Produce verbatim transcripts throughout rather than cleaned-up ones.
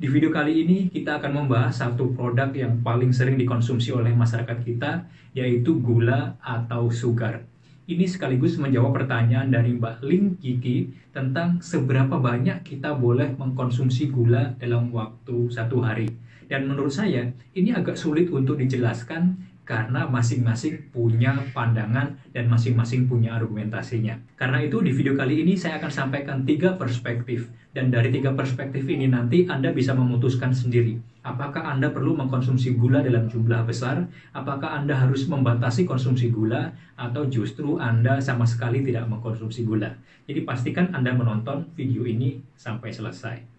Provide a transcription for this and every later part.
Di video kali ini kita akan membahas satu produk yang paling sering dikonsumsi oleh masyarakat kita, yaitu gula atau sugar. Ini sekaligus menjawab pertanyaan dari Mbak Ling Kiki tentang seberapa banyak kita boleh mengkonsumsi gula dalam waktu satu hari. Dan menurut saya, ini agak sulit untuk dijelaskan karena masing-masing punya pandangan dan masing-masing punya argumentasinya. Karena itu di video kali ini saya akan sampaikan tiga perspektif. Dan dari tiga perspektif ini nanti Anda bisa memutuskan sendiri. Apakah Anda perlu mengkonsumsi gula dalam jumlah besar? Apakah Anda harus membatasi konsumsi gula? Atau justru Anda sama sekali tidak mengkonsumsi gula? Jadi pastikan Anda menonton video ini sampai selesai.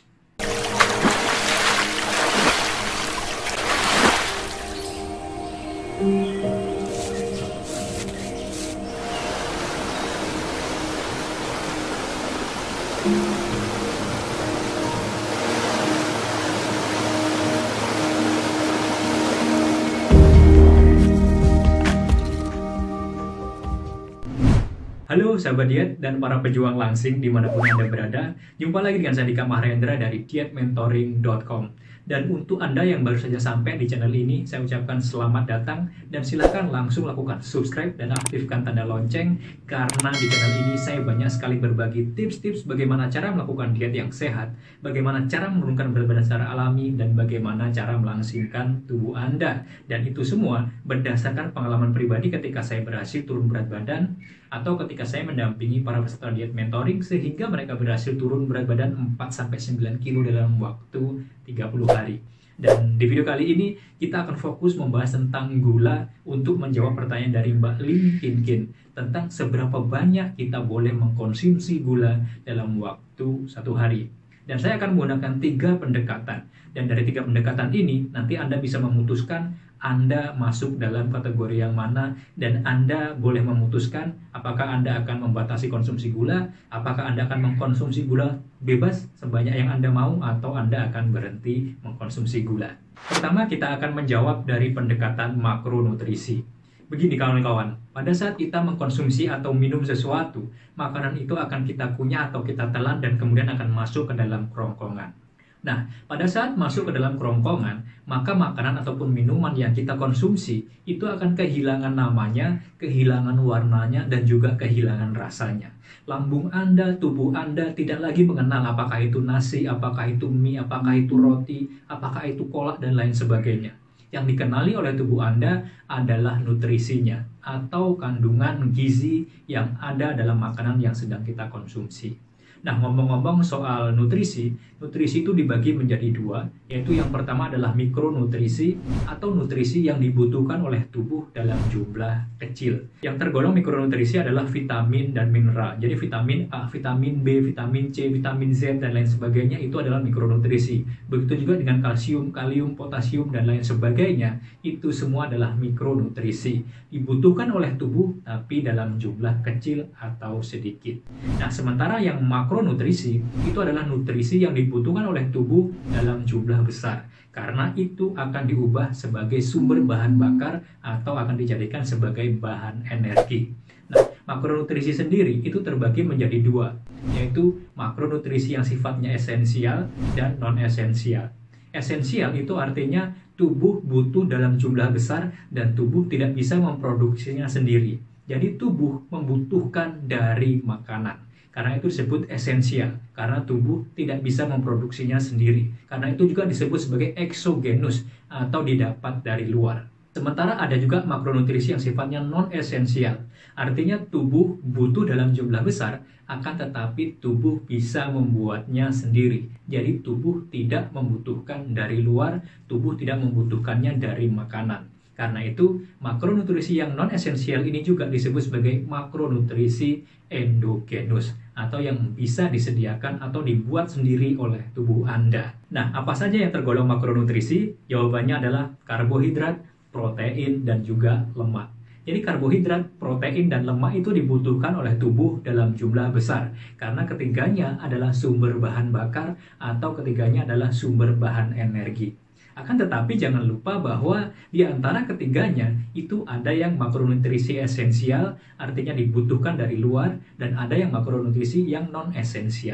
Halo sahabat diet dan para pejuang langsing dimanapun Anda berada. Jumpa lagi dengan saya Dika Mahendra dari diet mentoring dot com. Dan untuk Anda yang baru saja sampai di channel ini, saya ucapkan selamat datang dan silakan langsung lakukan subscribe dan aktifkan tanda lonceng, karena di channel ini saya banyak sekali berbagi tips-tips bagaimana cara melakukan diet yang sehat, bagaimana cara menurunkan berat badan secara alami, dan bagaimana cara melangsingkan tubuh Anda. Dan itu semua berdasarkan pengalaman pribadi ketika saya berhasil turun berat badan atau ketika saya mendampingi para peserta diet mentoring sehingga mereka berhasil turun berat badan empat sampai sembilan kilo dalam waktu tiga puluh hari. Dan di video kali ini kita akan fokus membahas tentang gula untuk menjawab pertanyaan dari Mbak Ling Kinkin tentang seberapa banyak kita boleh mengkonsumsi gula dalam waktu satu hari. Dan saya akan menggunakan tiga pendekatan. Dan dari tiga pendekatan ini nanti Anda bisa memutuskan Anda masuk dalam kategori yang mana, dan Anda boleh memutuskan apakah Anda akan membatasi konsumsi gula, apakah Anda akan mengkonsumsi gula bebas sebanyak yang Anda mau, atau Anda akan berhenti mengkonsumsi gula. Pertama, kita akan menjawab dari pendekatan makronutrisi. Begini kawan-kawan, pada saat kita mengkonsumsi atau minum sesuatu, makanan itu akan kita kunyah atau kita telan dan kemudian akan masuk ke dalam kerongkongan. Nah, pada saat masuk ke dalam kerongkongan, maka makanan ataupun minuman yang kita konsumsi itu akan kehilangan namanya, kehilangan warnanya, dan juga kehilangan rasanya. Lambung Anda, tubuh Anda tidak lagi mengenal apakah itu nasi, apakah itu mie, apakah itu roti, apakah itu kolak, dan lain sebagainya. Yang dikenali oleh tubuh Anda adalah nutrisinya atau kandungan gizi yang ada dalam makanan yang sedang kita konsumsi. Nah, ngomong-ngomong soal nutrisi, nutrisi itu dibagi menjadi dua, yaitu yang pertama adalah mikronutrisi atau nutrisi yang dibutuhkan oleh tubuh dalam jumlah kecil. Yang tergolong mikronutrisi adalah vitamin dan mineral. Jadi vitamin A, vitamin B, vitamin C, vitamin Z, dan lain sebagainya itu adalah mikronutrisi. Begitu juga dengan kalsium, kalium, potasium, dan lain sebagainya, itu semua adalah mikronutrisi. Dibutuhkan oleh tubuh, tapi dalam jumlah kecil atau sedikit. Nah, sementara yang makronutrisi itu adalah nutrisi yang dibutuhkan oleh tubuh dalam jumlah besar, karena itu akan diubah sebagai sumber bahan bakar atau akan dijadikan sebagai bahan energi. Nah, makronutrisi sendiri itu terbagi menjadi dua, yaitu makronutrisi yang sifatnya esensial dan non-esensial. Esensial itu artinya tubuh butuh dalam jumlah besar dan tubuh tidak bisa memproduksinya sendiri. Jadi tubuh membutuhkan dari makanan. Karena itu disebut esensial, karena tubuh tidak bisa memproduksinya sendiri. Karena itu juga disebut sebagai eksogenus atau didapat dari luar. Sementara ada juga makronutrisi yang sifatnya non-esensial. Artinya tubuh butuh dalam jumlah besar, akan tetapi tubuh bisa membuatnya sendiri. Jadi tubuh tidak membutuhkan dari luar, tubuh tidak membutuhkannya dari makanan. Karena itu, makronutrisi yang non-esensial ini juga disebut sebagai makronutrisi endogenus atau yang bisa disediakan atau dibuat sendiri oleh tubuh Anda. Nah, apa saja yang tergolong makronutrisi? Jawabannya adalah karbohidrat, protein, dan juga lemak. Jadi karbohidrat, protein, dan lemak itu dibutuhkan oleh tubuh dalam jumlah besar karena ketiganya adalah sumber bahan bakar atau ketiganya adalah sumber bahan energi. Akan tetapi jangan lupa bahwa di antara ketiganya itu ada yang makronutrisi esensial, artinya dibutuhkan dari luar, dan ada yang makronutrisi yang non-esensial.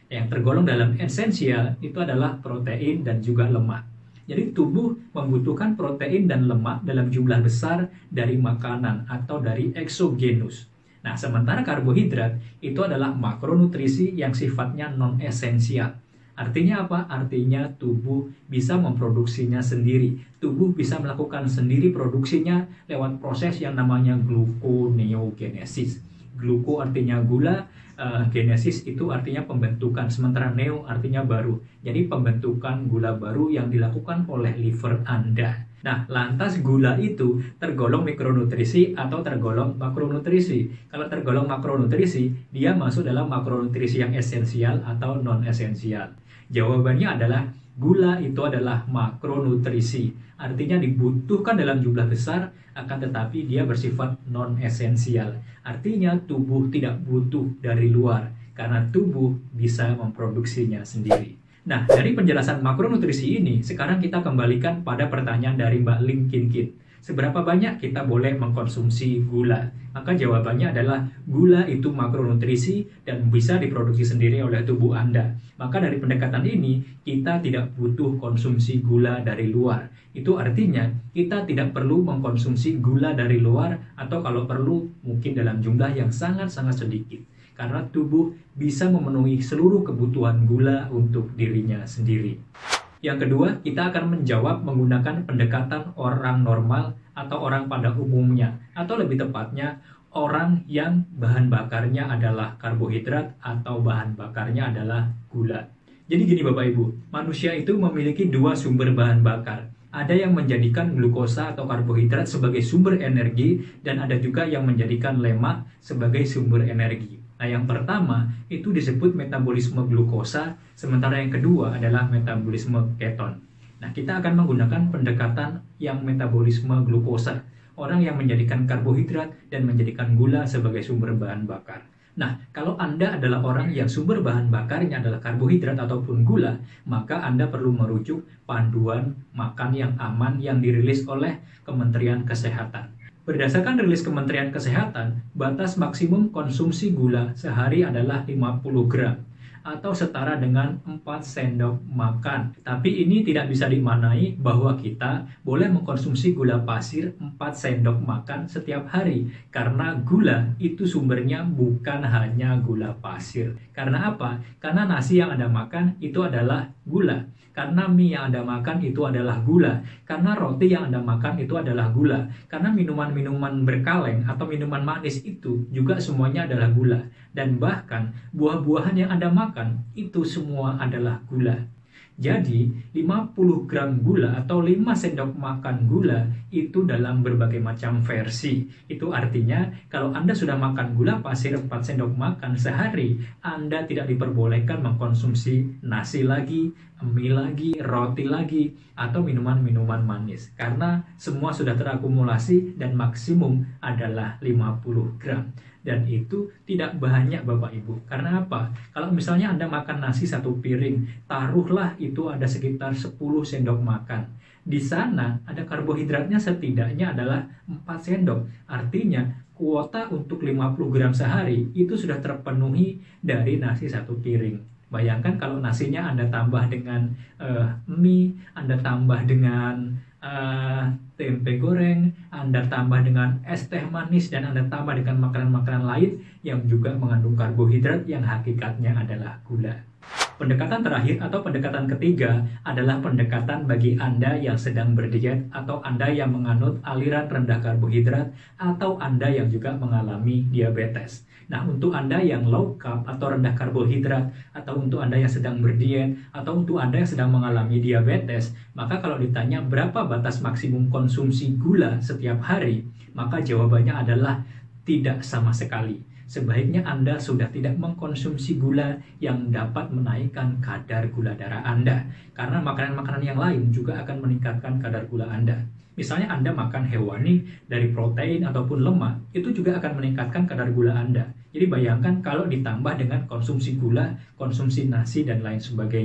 Yang tergolong dalam esensial itu adalah protein dan juga lemak. Jadi tubuh membutuhkan protein dan lemak dalam jumlah besar dari makanan atau dari eksogenus. Nah, sementara karbohidrat itu adalah makronutrisi yang sifatnya non-esensial. Artinya apa? Artinya tubuh bisa memproduksinya sendiri. Tubuh bisa melakukan sendiri produksinya lewat proses yang namanya gluconeogenesis. Gluko artinya gula, uh, genesis itu artinya pembentukan, sementara neo artinya baru. Jadi pembentukan gula baru yang dilakukan oleh liver Anda. Nah, lantas gula itu tergolong mikronutrisi atau tergolong makronutrisi? Kalau tergolong makronutrisi, dia masuk dalam makronutrisi yang esensial atau non-esensial. Jawabannya adalah gula itu adalah makronutrisi. Artinya dibutuhkan dalam jumlah besar, akan tetapi dia bersifat non-esensial. Artinya tubuh tidak butuh dari luar, karena tubuh bisa memproduksinya sendiri. Nah, dari penjelasan makronutrisi ini, sekarang kita kembalikan pada pertanyaan dari Mbak Lim Kin Kin. Seberapa banyak kita boleh mengkonsumsi gula? Maka jawabannya adalah gula itu makronutrisi dan bisa diproduksi sendiri oleh tubuh Anda. Maka dari pendekatan ini, kita tidak butuh konsumsi gula dari luar. Itu artinya kita tidak perlu mengkonsumsi gula dari luar, atau kalau perlu mungkin dalam jumlah yang sangat-sangat sedikit. Karena tubuh bisa memenuhi seluruh kebutuhan gula untuk dirinya sendiri. Yang kedua, kita akan menjawab menggunakan pendekatan orang normal atau orang pada umumnya, atau lebih tepatnya orang yang bahan bakarnya adalah karbohidrat atau bahan bakarnya adalah gula. Jadi gini Bapak Ibu, manusia itu memiliki dua sumber bahan bakar. Ada yang menjadikan glukosa atau karbohidrat sebagai sumber energi, dan ada juga yang menjadikan lemak sebagai sumber energi. Nah, yang pertama itu disebut metabolisme glukosa, sementara yang kedua adalah metabolisme keton. Nah, kita akan menggunakan pendekatan yang metabolisme glukosa, orang yang menjadikan karbohidrat dan menjadikan gula sebagai sumber bahan bakar. Nah, kalau Anda adalah orang yang sumber bahan bakarnya adalah karbohidrat ataupun gula, maka Anda perlu merujuk panduan makan yang aman yang dirilis oleh Kementerian Kesehatan. Berdasarkan rilis Kementerian Kesehatan, batas maksimum konsumsi gula sehari adalah lima puluh gram atau setara dengan empat sendok makan. Tapi ini tidak bisa dimaknai bahwa kita boleh mengkonsumsi gula pasir empat sendok makan setiap hari, karena gula itu sumbernya bukan hanya gula pasir. Karena apa? Karena nasi yang Anda makan itu adalah gula. Karena mie yang Anda makan itu adalah gula. Karena roti yang Anda makan itu adalah gula. Karena minuman-minuman berkaleng atau minuman manis itu juga semuanya adalah gula. Dan bahkan buah-buahan yang Anda makan itu semua adalah gula. Jadi lima puluh gram gula atau lima sendok makan gula itu dalam berbagai macam versi. Itu artinya kalau Anda sudah makan gula pasir empat sendok makan sehari, Anda tidak diperbolehkan mengkonsumsi nasi lagi, mie lagi, roti lagi, atau minuman-minuman manis. Karena semua sudah terakumulasi dan maksimum adalah lima puluh gram. Dan itu tidak banyak Bapak Ibu. Karena apa? Kalau misalnya Anda makan nasi satu piring, taruhlah itu ada sekitar sepuluh sendok makan. Di sana ada karbohidratnya setidaknya adalah empat sendok. Artinya kuota untuk lima puluh gram sehari itu sudah terpenuhi dari nasi satu piring. Bayangkan kalau nasinya Anda tambah dengan uh, mie, Anda tambah dengan uh, tempe goreng, Anda tambah dengan es teh manis, dan Anda tambah dengan makanan-makanan lain yang juga mengandung karbohidrat yang hakikatnya adalah gula. Pendekatan terakhir atau pendekatan ketiga adalah pendekatan bagi Anda yang sedang berdiet atau Anda yang menganut aliran rendah karbohidrat atau Anda yang juga mengalami diabetes. Nah, untuk Anda yang low carb atau rendah karbohidrat, atau untuk Anda yang sedang berdiet, atau untuk Anda yang sedang mengalami diabetes, maka kalau ditanya berapa batas maksimum konsumsi gula setiap hari, maka jawabannya adalah tidak sama sekali. Sebaiknya Anda sudah tidak mengkonsumsi gula yang dapat menaikkan kadar gula darah Anda. Karena makanan-makanan yang lain juga akan meningkatkan kadar gula Anda. Misalnya Anda makan hewani dari protein ataupun lemak, itu juga akan meningkatkan kadar gula Anda. Jadi bayangkan kalau ditambah dengan konsumsi gula, konsumsi nasi, dan lain sebagainya.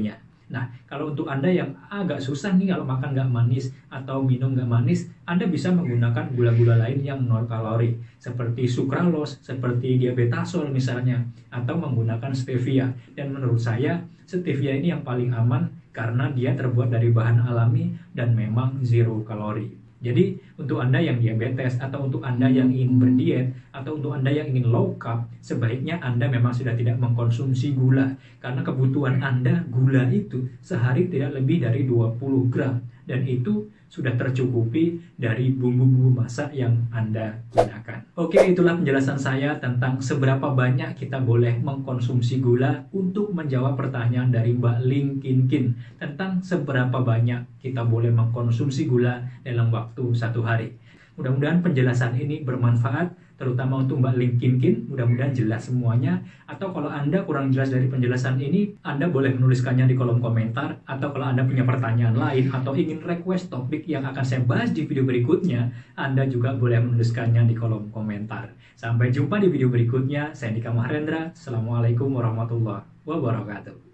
Nah, kalau untuk Anda yang agak susah nih kalau makan nggak manis atau minum nggak manis, Anda bisa menggunakan gula-gula lain yang nol kalori, seperti sucralose, seperti diabetasol misalnya, atau menggunakan stevia. Dan menurut saya, stevia ini yang paling aman karena dia terbuat dari bahan alami dan memang zero kalori. Jadi untuk Anda yang diabetes atau untuk Anda yang ingin berdiet atau untuk Anda yang ingin low carb, sebaiknya Anda memang sudah tidak mengkonsumsi gula karena kebutuhan Anda gula itu sehari tidak lebih dari dua puluh gram dan itu sudah tercukupi dari bumbu-bumbu masak yang Anda gunakan. Oke, itulah penjelasan saya tentang seberapa banyak kita boleh mengkonsumsi gula untuk menjawab pertanyaan dari Mbak Ling Kin Kin tentang seberapa banyak kita boleh mengkonsumsi gula dalam waktu satu hari. Mudah-mudahan penjelasan ini bermanfaat, terutama untuk Mbak Ling Kin Kin. Mudah-mudahan jelas semuanya. Atau kalau Anda kurang jelas dari penjelasan ini, Anda boleh menuliskannya di kolom komentar. Atau kalau Anda punya pertanyaan lain atau ingin request topik yang akan saya bahas di video berikutnya, Anda juga boleh menuliskannya di kolom komentar. Sampai jumpa di video berikutnya. Saya Dika Mahrendra. Assalamualaikum warahmatullahi wabarakatuh.